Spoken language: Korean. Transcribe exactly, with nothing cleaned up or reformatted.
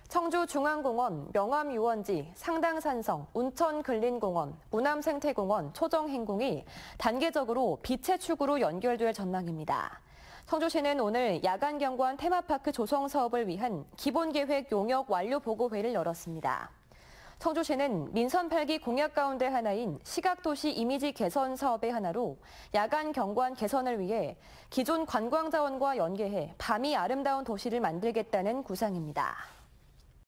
청주중앙공원, 명암유원지, 상당산성, 운천근린공원, 우남생태공원, 초정행궁이 단계적으로 빛의 축으로 연결될 전망입니다. 청주시는 오늘 야간경관 테마파크 조성 사업을 위한 기본계획 용역 완료 보고회를 열었습니다. 청주시는 민선 팔 기 공약 가운데 하나인 시각도시 이미지 개선 사업의 하나로 야간 경관 개선을 위해 기존 관광자원과 연계해 밤이 아름다운 도시를 만들겠다는 구상입니다.